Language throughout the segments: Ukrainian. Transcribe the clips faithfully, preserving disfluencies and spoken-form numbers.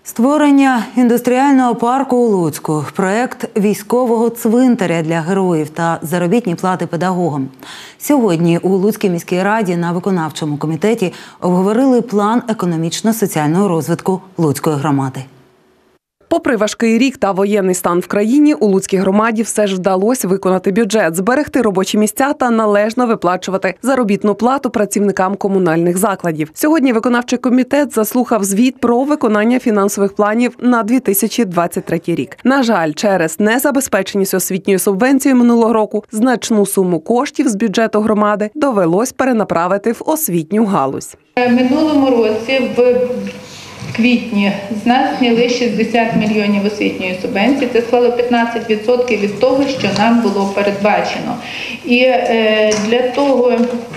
Створення індустріального парку у Луцьку, проєкт військового цвинтаря для героїв та заробітні плати педагогам. Сьогодні у Луцькій міській раді на виконавчому комітеті обговорили план економічно-соціального розвитку Луцької громади. Попри важкий рік та воєнний стан в країні, у Луцькій громаді все ж вдалося виконати бюджет, зберегти робочі місця та належно виплачувати заробітну плату працівникам комунальних закладів. Сьогодні виконавчий комітет заслухав звіт про виконання фінансових планів на дві тисячі двадцять третій рік. На жаль, через незабезпеченість освітньою субвенцією минулого року значну суму коштів з бюджету громади довелось перенаправити в освітню галузь. Минулому році в В квітні з нас зняли шістдесят мільйонів освітньої субвенції. Це склало п'ятнадцять відсотків від того, що нам було передбачено. І для того,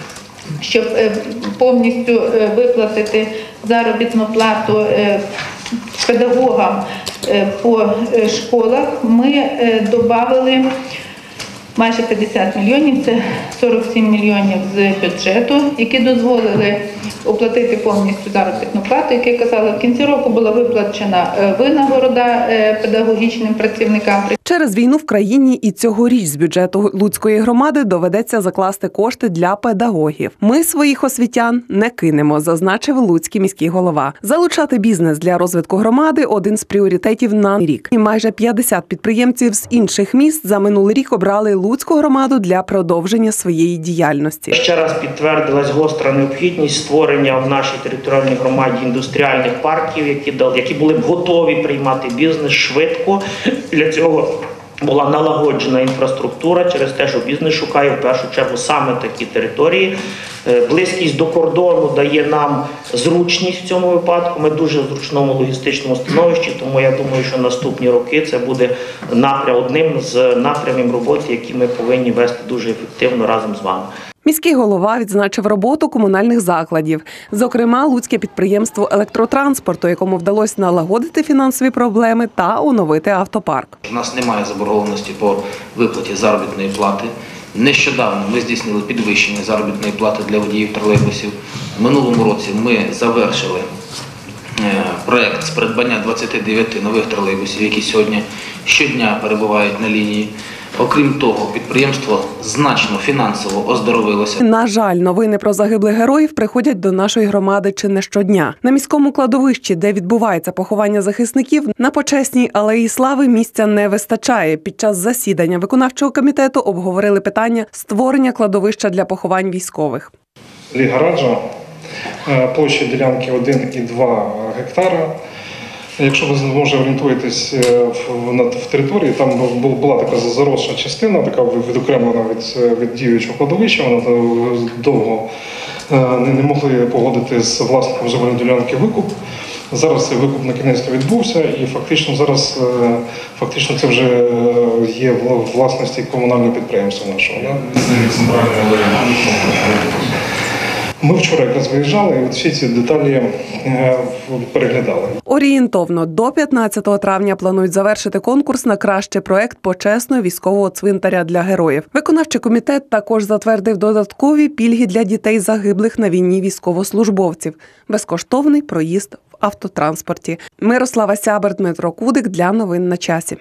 щоб повністю виплатити заробітну плату педагогам по школах, ми додали майже п'ятдесят мільйонів, це сорок сім мільйонів з бюджету, які дозволили оплатити повністю заробітну плату, як я казала, в кінці року була виплачена винагорода педагогічним працівникам. Через війну в країні і цьогоріч з бюджету Луцької громади доведеться закласти кошти для педагогів. Ми своїх освітян не кинемо, зазначив Луцький міський голова. Залучати бізнес для розвитку громади – один з пріоритетів на рік. І майже п'ятдесят підприємців з інших міст за минулий рік обрали Луцьку громаду для продовження своєї діяльності. Ще раз підтвердилась гостра необхідність створення в нашій територіальній громаді індустріальних парків, які, які були б готові приймати бізнес швидко. Для цього була налагоджена інфраструктура через те, що бізнес шукає в першу чергу саме такі території. Близькість до кордону дає нам зручність в цьому випадку. Ми дуже в зручному логістичному становищі, тому я думаю, що наступні роки це буде напрям, одним з напрямів роботи, які ми повинні вести дуже ефективно разом з вами. Міський голова відзначив роботу комунальних закладів. Зокрема, Луцьке підприємство електротранспорту, якому вдалося налагодити фінансові проблеми та оновити автопарк. У нас немає заборгованості по виплаті заробітної плати. Нещодавно ми здійснили підвищення заробітної плати для водіїв тролейбусів. В минулому році ми завершили проєкт з придбання двадцяти дев'яти нових тролейбусів, які сьогодні щодня перебувають на лінії. Окрім того, підприємство значно фінансово оздоровилося. На жаль, новини про загиблих героїв приходять до нашої громади чи не щодня. На міському кладовищі, де відбувається поховання захисників, на почесній алеї Слави місця не вистачає. Під час засідання виконавчого комітету обговорили питання створення кладовища для поховань військових. Ліга Раджа, площа ділянки один і два гектара. Якщо ви може орієнтуєтесь в, в території, там була така заросша частина, така відокремлена від, від діючого кладовища, вона довго не могли погодити з власником земельної ділянки викуп. Зараз цей викуп на кінець відбувся і фактично зараз фактично це вже є в власності комунального підприємства нашого. Ми вчора якраз виїжджали і всі ці деталі переглядали. Орієнтовно до п'ятнадцятого травня планують завершити конкурс на кращий проєкт почесного військового цвинтаря для героїв. Виконавчий комітет також затвердив додаткові пільги для дітей загиблих на війні військовослужбовців. Безкоштовний проїзд в автотранспорті. Мирослава Сябер, Дмитро Кудик для новин на часі.